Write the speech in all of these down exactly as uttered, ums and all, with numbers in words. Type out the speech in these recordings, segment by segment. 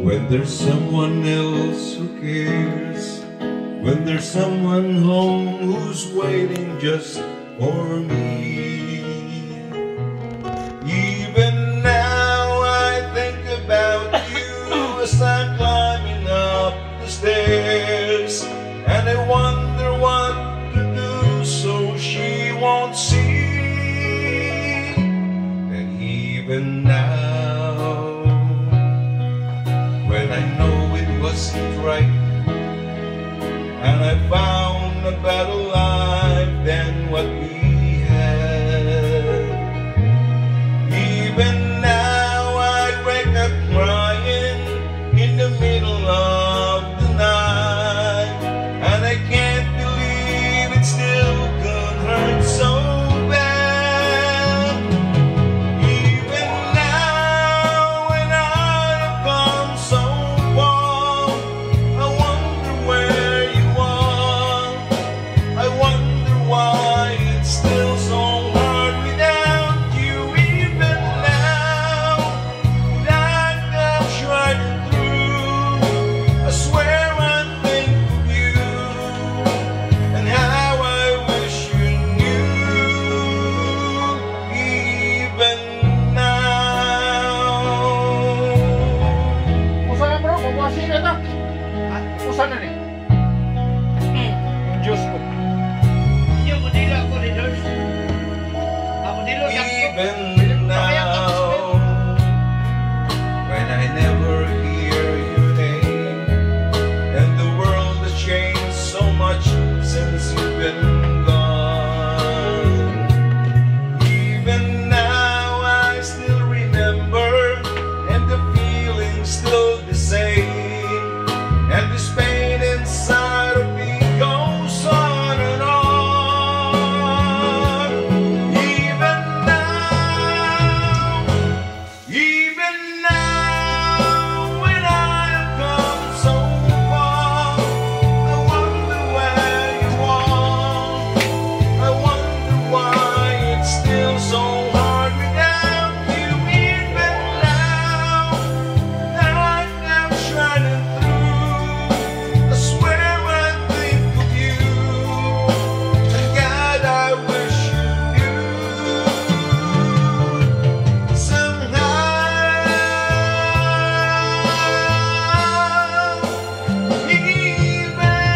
When there's someone else who cares, when there's someone home who's waiting just for me. Even now I think about you as I'm climbing up the stairs, and I wonder what to do so she won't see. And even now, when I know it wasn't right, and I found a better life than what we had. Even now I wake up crying in the middle of the night, and I can't believe it still could hurt so bad. Even now when I have come so far, I wonder where you are. I wonder why it's still so hard without you. Even now that I've tried it through, I swear I think of you and how I wish you knew. Even now. Usa na bro, mabuhasin na ito. Usa na ni. Diyos ko. Yung modelo ako ni George. Ang modelo niya ko. Even now, when I never hear your name, and the world has changed so much since you've been gone. Even now I still remember, and the feeling's still the same, and this pain inside of me goes on and on. Even now, even now, when I have come so far, I wonder where you are. I wonder why it's still so hard without you. Even now that I'm shining through, I swear I think of you, and God, I wish you knew. Somehow, even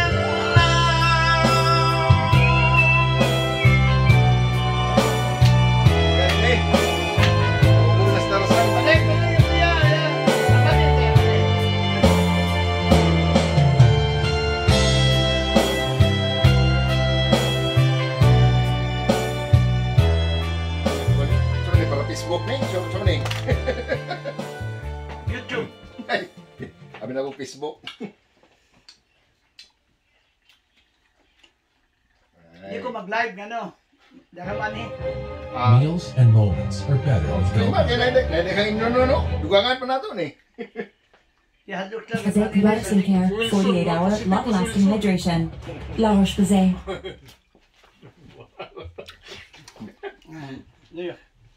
Balik, balik, kuya. Ang balik, eh, balik. Saan ni para Facebook ni? Saan ni? YouTube. Ay, abi na ko Facebook. Hindi ko mag-live nga no. Daraman eh. Ah, Meals and moments are better with lima, Velvet. kaya na na kay no no no. Dugangan pa nato ni. Ihadlok lang. Posay Medicine Care, forty-eight hour, long-lasting hydration. La Roche-Posay. Liyo.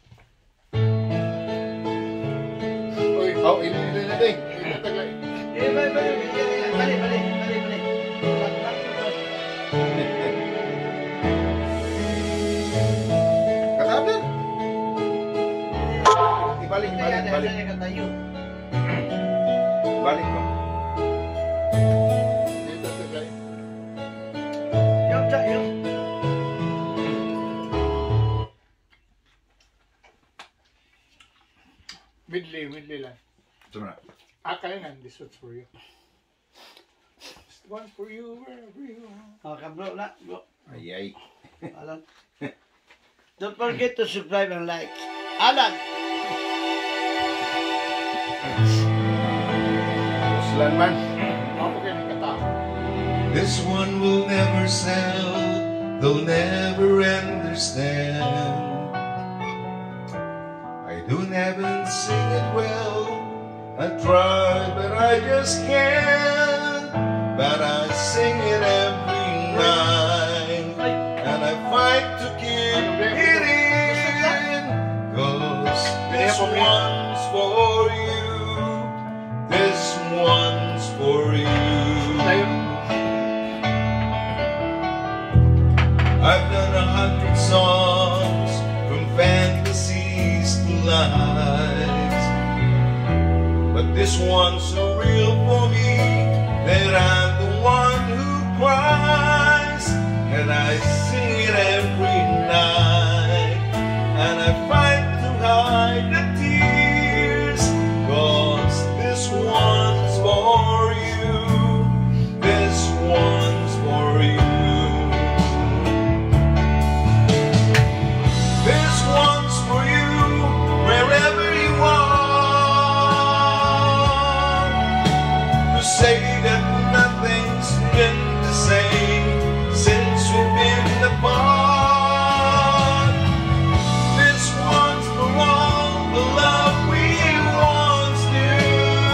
Oy, oh, ini ini ini ding. Ini taglay. Eh, balik, balik, balik, balik, balik, balik, balik. Balik, balik, balik. Katabi. Ibalik, Hindi balik, yan, balik. yan, yan, katayo. Balik ba? Dito taglay. Yung, sa- yung. Midley, midley lang. Sumana. Ah, kaya nga, this one's for you. This one's for you, wherever you are. Okay, bro, na, bro. Ay ay. Alan. Don't forget to subscribe and like. Alan! Uslan man. Ako kayo ng katao. This one will never sell, they'll never understand. I don't even sing it well, I try but I just can't. But I sing it every night, and I fight to keep it in. Cause this one's for you, this This one's so real for me that I'm the one who cries, and I sing it every night, and I fight to hide the tears, 'cause this one's for you, this one's for you. This one's for you, wherever you are, to say that nothing's been the same since we've been apart. This one's for all the love we once knew,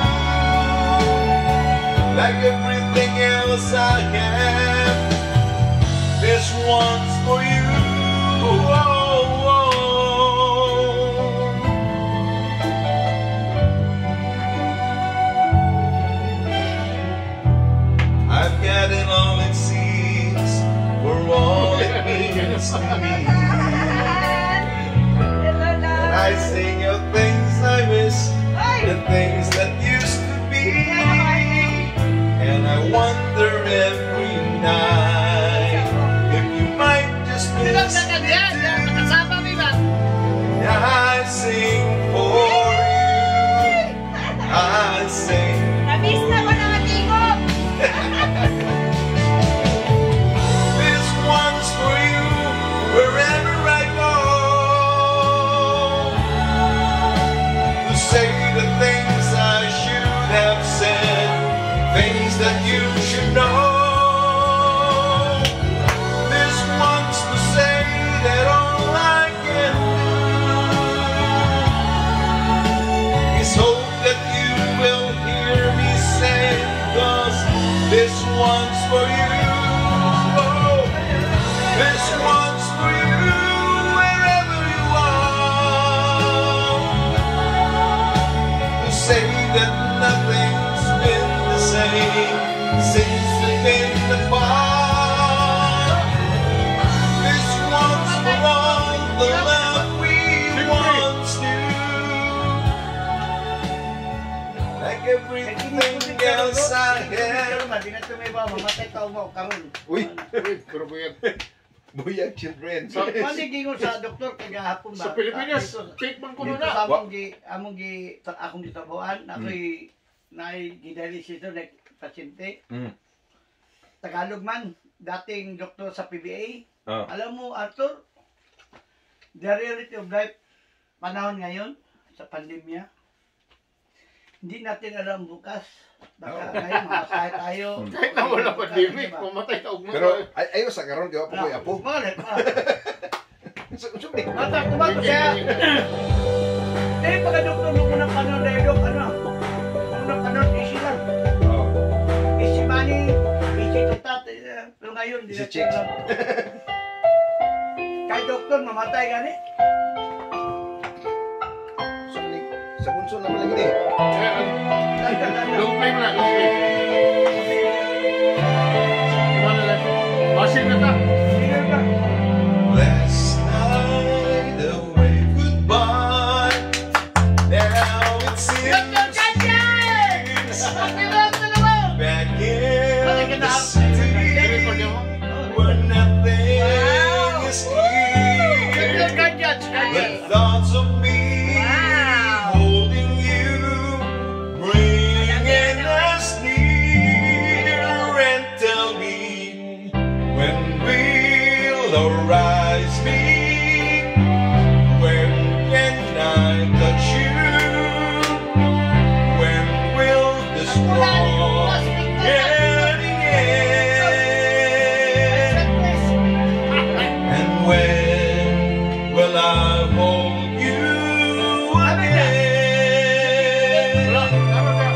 like everything else I have. This one's for you. Oh, oh. I've got it all it seems for all it means to me. I sing of things I miss, the things that used to be, and I wonder every night if you might just miss me too. I sing for you, I sing Namiss na ko na matigom. This one's for you, wherever I go, to say the things I should have said, things that you should know. This one's to say that all I can do is hope that you will hear me say, 'cause this one's for you. Oh, this one's for you, wherever you are, to say that nothing's been the same since we've been apart. This one's for all the love we once knew, like everything else I have. Di na tumiba, mamatay tao mo, karon. Uy, uy, pero po yan. Buyag children. Sa, Manigingon sa doktor kay gahapon ba? sa Pilipinas, Dito- treatment ko Dito na. sa among gi among gi sa akong gitabuan, ako'y naay gidialysis na pasyente. Mm. Tagalog man, dating doktor sa P B A. Oh. Alam mo, Arthur, the reality of life, panahon ngayon, sa pandemya, hindi natin alam bukas. Baka Oh. ngayon, mamasahe tayo. Kahit na wala pandemic, Diba? pumatay ka ugma. Pero ay ayo sa karon di ba po koy apo. Bakit? Ah. So, so, eh. Mata, kumato siya. Dahil pagka-doktor nung unang panon na yun, ano? Unang panon, easy lang. Oh. Easy money, easy to tat. eh, Pero ngayon, di Si natin chicks. alam. Kahit doktor, mamatay gani. So, ni sa bunso naman lagi di. Long play mo na, long play. Ano lang? Masin na ta. Last night the wave goodbye. Now it seems back in the city where nothing is clear. The thoughts of me holding you, bringing us near, and tell me when will arise me, when can I touch you, when will this world get in, and when will I hold you again? Wala, ano ka?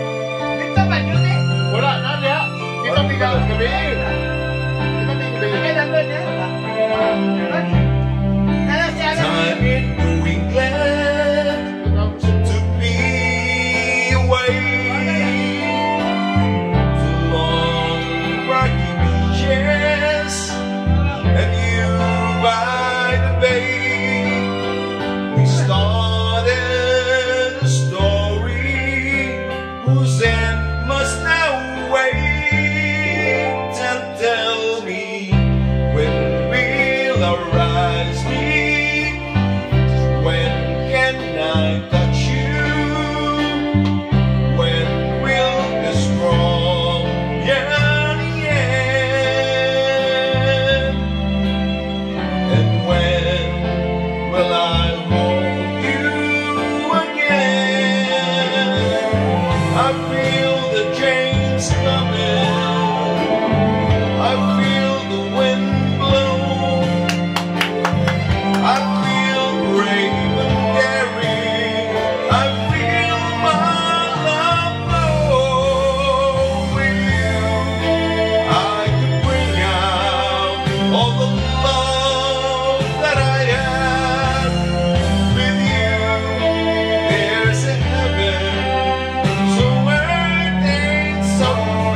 Wala, na diha. Kita tinggal gabi. Kita tinggal gabi. Time in New England took me away to long rocky beaches and you by the bay. We started a story feel the chains coming. I feel the wind blow. I feel brave and daring. I feel my love flow. With you, I can bring out all the love that I have. With you, there's a heaven. So earth ain't so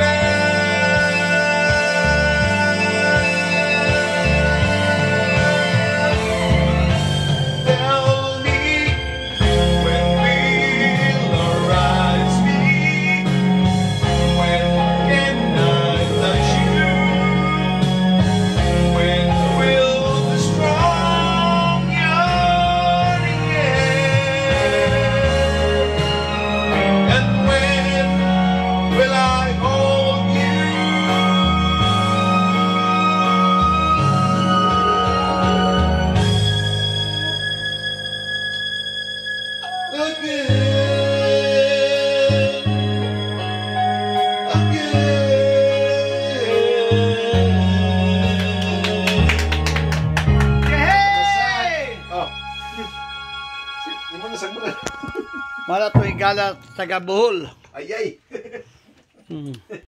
bad. Tell me when will our eyes meet? When can I touch you? When will the strong yearning end? And when will I hold you again? Yay! Oh. Hindi mo nasagbulan. Mara to higala taga Bohol. Ay, ay.